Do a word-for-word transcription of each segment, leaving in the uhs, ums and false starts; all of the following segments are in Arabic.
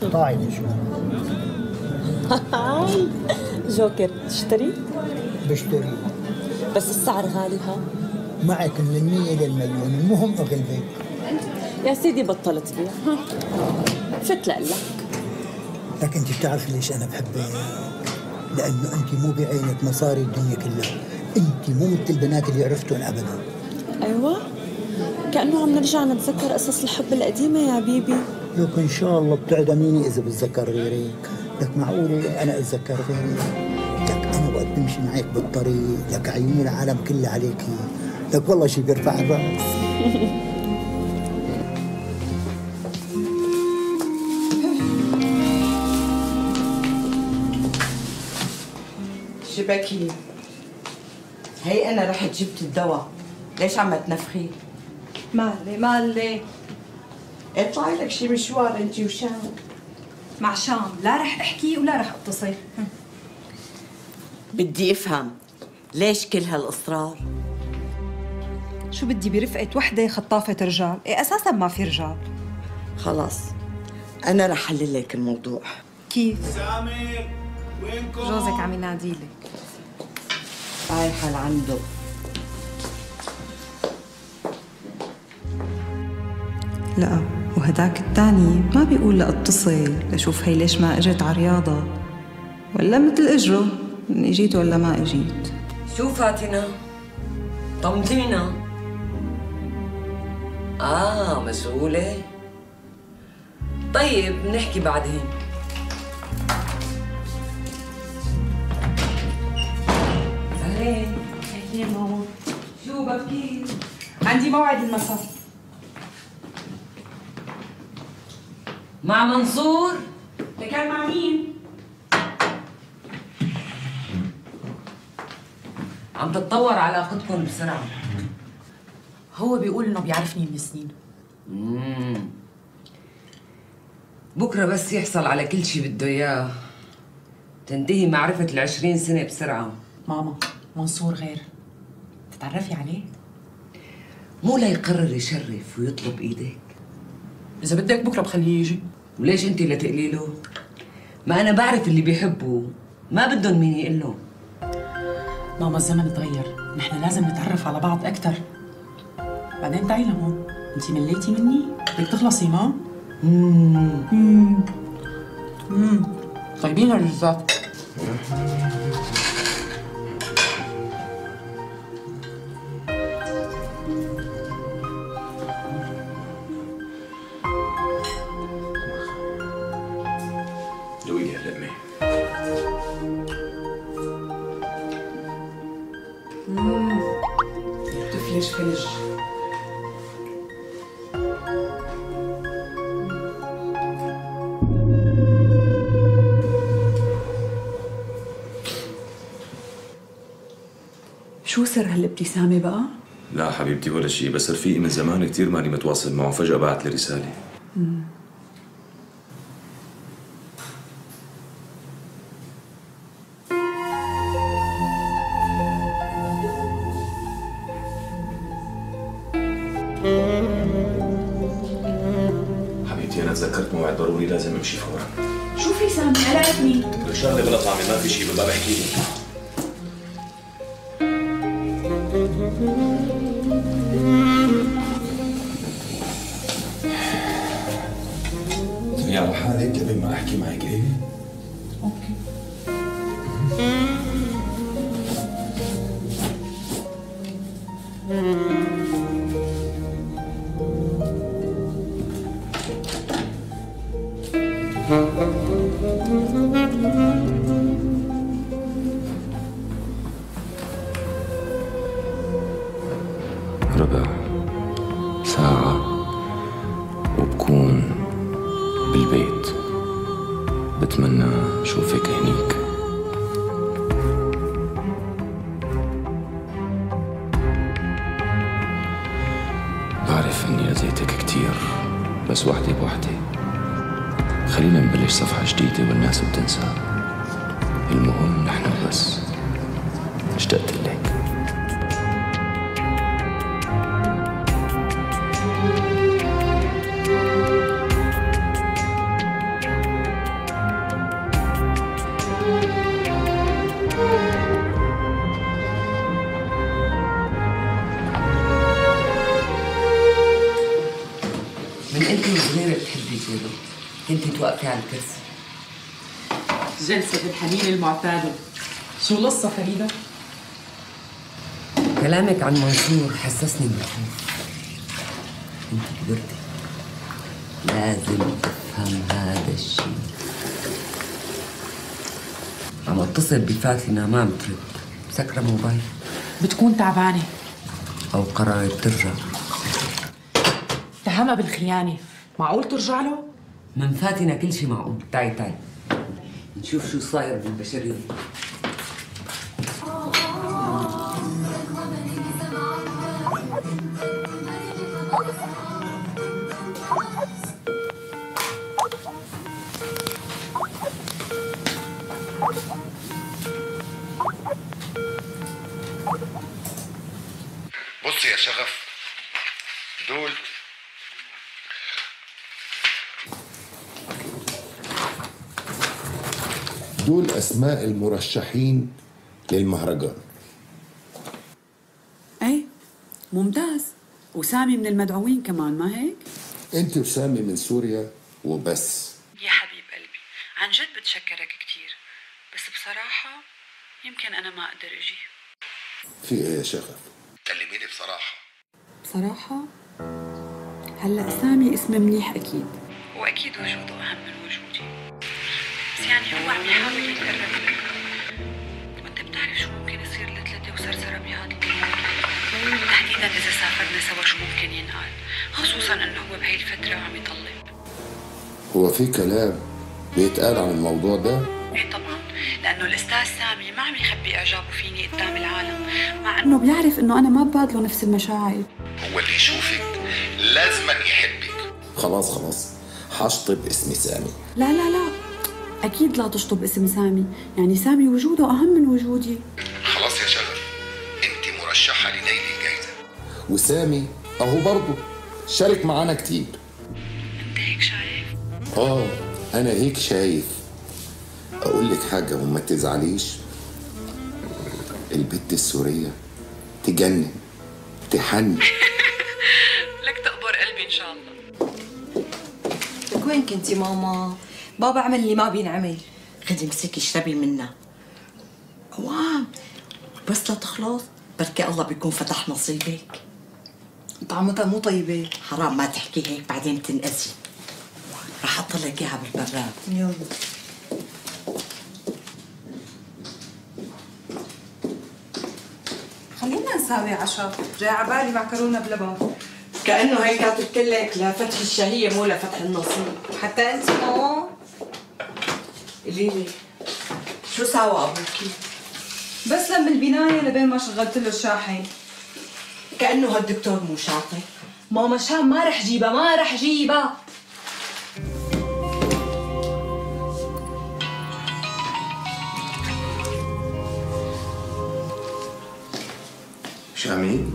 طاعي شو هاي جوكر تشتري؟ بشتري بس السعر غالي ها؟ معك من المية للمليون، المهم اغلبك. يا سيدي بطلت بيع، ها فت لك. لك انت بتعرفي ليش انا بحبك؟ لانه انت مو بعينك مصاري الدنيا كلها، انت مو مثل البنات اللي عرفتهم ابدا. ايوه كانه عم نرجع نتذكر قصص الحب القديمه يا بيبي. لك ان شاء الله بتعدميني اذا بتذكر غيرك. لك معقوله انا اتذكر غيرك؟ لك انا وقت بمشي معك بالطريق لك عيون العالم كلها عليكي. لك والله شي بيرفع الراس. شبكي هي انا رحت جبت الدواء، ليش عم تنفخي؟ مالي مالي اطلعي لك شي مشوار انت وشام. مع شام لا رح احكي ولا رح اتصل. بدي افهم ليش كل هالاصرار؟ شو بدي برفقة وحدة خطافة رجال؟ ايه اساسا ما في رجال. خلاص انا رح حلل لك الموضوع. كيف؟ سامر وينكم؟ جوزك عم يناديلك. رايحة لعنده. لا وهداك الثاني ما بيقول لاتصل لشوف هي ليش ما اجت على رياضة، ولا مثل اجره ان اجيت ولا ما اجيت. شو فاتنة؟ طمتينا. اه مشغولة؟ طيب بنحكي بعدين. اهلين. اهلين ماما. شو بكير؟ عندي موعد المساء. مع منصور؟ لكان مع مين؟ عم تتطور علاقتكم بسرعة. هو بيقول انه بيعرفني من سنين. امم بكره بس يحصل على كل شيء بده اياه تنتهي معرفة العشرين سنة بسرعة. ماما منصور غير، تتعرفي عليه؟ مو ليقرر يشرف ويطلب ايدك. اذا بدك بكره بخليه يجي. وليش انت اللي تقلي له؟ ما انا بعرف اللي بيحبوا ما بدهم مين يقول له. ماما الزمن تغير، نحن لازم نتعرف على بعض اكثر. بعدين تعي لهون، انت مليتي مني؟ بدك تخلصي ما؟ امم امم امم طيبين هالجزات. دوقي هاللقمة. امم بتفلش فلش. شو سر هالابتسامة بقى؟ لا حبيبتي ولا شيء، بس رفيقي من زمان كثير ماني متواصل معه، فجأة بعت لي رسالة. مم. حبيبتي أنا تذكرت موعد ضروري لازم أمشي فورا. شو في سامي؟ قلقتني. لك شغلة بلا طعمة ما في شيء ببقى بحكي لك. تبي على حالك قبل ما أحكي معك إيه؟ اوكي. ربع ساعة وبكون بالبيت. بتمنى أشوفك هنيك. بعرف إني أذيتك كتير، بس وحدة بوحدة. خلينا نبلش صفحة جديدة والناس بتنسى. المهم نحن بس. اشتقت لك. كنتي توقفي على الكرسي. جلسة الحنين المعتادة. شو القصة فريدة؟ كلامك عن منصور حسسني بالخوف. انت كبرتي، لازم تفهم هذا الشيء. عم اتصل بفاتنة ما عم ترد، مسكرة موبايل. بتكون تعبانة أو قررت ترجع. اتهمها بالخيانة، معقول ترجع له؟ من فاتنة كل شيء معقول. تعي تعي نشوف شو صاير بالبشرية. بص يا شغف، دول دول اسماء المرشحين للمهرجان. ايه ممتاز. وسامي من المدعوين كمان، ما هيك؟ انت وسامي من سوريا وبس. يا حبيب قلبي عن جد بتشكرك كتير، بس بصراحة يمكن أنا ما أقدر أجي. في ايه يا شغف؟ كلميني بصراحة. بصراحة هلأ سامي اسم منيح أكيد، وأكيد وجوده أهم من وجودي، بس يعني هو عم يحاول يتقرب لي، وأنت بتعرف شو ممكن يصير لثلاثة وسرسرة بهذا الموضوع، تحديدا إذا سافرنا سوا شو ممكن ينقال، خصوصا إنه هو بهي الفترة عم يطلب. هو في كلام بيتقال عن الموضوع ده؟ ايه طبعا، لأنه الأستاذ سامي ما عم يخبي إعجابه فيني قدام العالم، مع إنه بيعرف إنه أنا ما ببادله نفس المشاعر. هو اللي يشوفك لازما يحبك. خلاص خلاص حشطب اسمي سامي. لا لا لا، أكيد لا تشطب اسم سامي، يعني سامي وجوده أهم من وجودي. خلاص يا شغف، أنت مرشحة لنيل الجايزة، وسامي أهو برضه شارك معانا كتير. أنت هيك شايف؟ آه أنا هيك شايف. أقول لك حاجة وما تزعليش، البت السورية تجنن تحن. لك تقبر قلبي إن شاء الله. لك وين كنتي ماما؟ بابا عمل اللي ما بينعمل. خدي امسكي اشربي منها. اوام بس لا تخلص، بركي الله بيكون فتح نصيبك. طعمتها مو طيبة. حرام ما تحكي هيك بعدين بتنقسي. رح احط لك اياها بالبراد. يلا خلينا نساوي عشاء، جاي عبالي معكرونة بلبن. كأنه هيك كاتب لك لفتح الشهية مو لفتح النصيب. حتى انت ماما قولي لي شو ساوى ابوكي؟ بس لم البناية لبين ما شغلت له الشاحن. كأنه هالدكتور مو شاطر. ماما شام ما رح جيبها، ما رح جيبها. شامي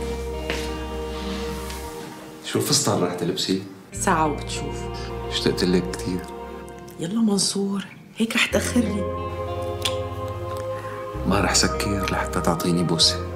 شو الفستان رح تلبسي؟ ساعة وبتشوف. اشتقت لك كثير. يلا منصور، هيك رح تأخرني. ما رح سكر لحتى تعطيني بوسة.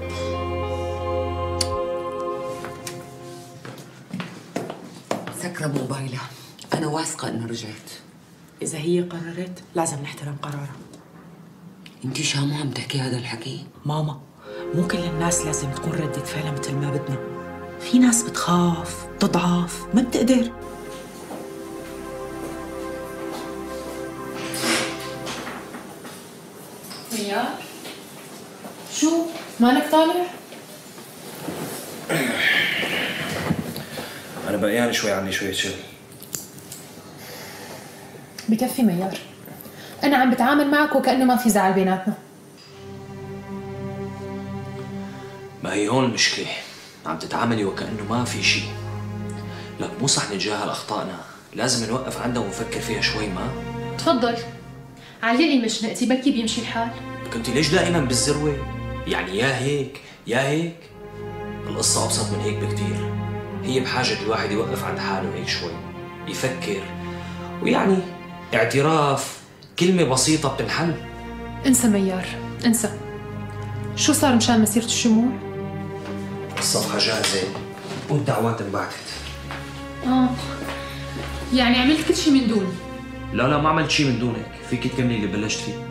سكرة موبايلها، أنا واثقة إنها رجعت. إذا هي قررت لازم نحترم قرارها. انتي شامو عم تحكي هذا الحكي؟ ماما مو كل الناس لازم تكون ردة فعلها مثل ما بدنا، في ناس بتخاف بتضعف ما بتقدر. ميار شو مالك طالع؟ أنا بقيان شوي عندي شوية شغل. بكفي ميار، أنا عم بتعامل معك وكأنه ما في زعل بيناتنا. ما هي هون المشكلة، عم تتعاملي وكأنه ما في شيء. لك مو صح نتجاهل أخطائنا، لازم نوقف عندها ونفكر فيها شوي. ما تفضل علقي مشنقتي بكي بيمشي الحال. كنت ليش دائما بالذروة؟ يعني يا هيك يا هيك. القصة أبسط من هيك بكتير. هي بحاجة الواحد يوقف عند حاله هيك شوي، يفكر، ويعني اعتراف، كلمة بسيطة بتنحل. انسى ميار، انسى. شو صار مشان مسيرة الشموع؟ الصفحة جاهزة والدعوات انبعثت. اه يعني عملت كل شيء من دوني؟ لا لا ما عملت شيء من دونك، فيك تكملي اللي بلشت فيه.